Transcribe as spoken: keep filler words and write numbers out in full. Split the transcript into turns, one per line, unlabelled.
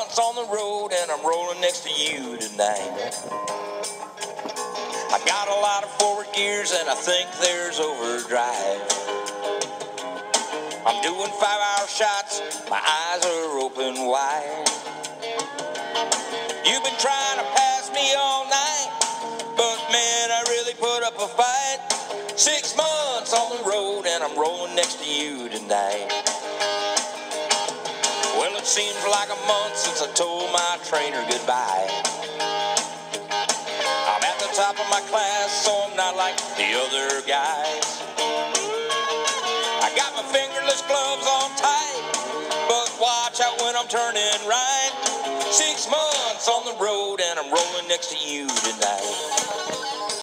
months on the road and I'm rolling next to you tonight. I got a lot of forward gears and I think there's overdrive. I'm doing five-hour shots, my eyes are open wide. You've been trying to pass me all night, but man, I really put up a fight. Six months on the road and I'm rolling next to you tonight. Well, it seems like a month since I told my trainer goodbye. I'm at the top of my class, so I'm not like the other guys. I got my fingerless gloves on tight, but watch out when I'm turning right. Six months on the road and I'm rolling next to you tonight.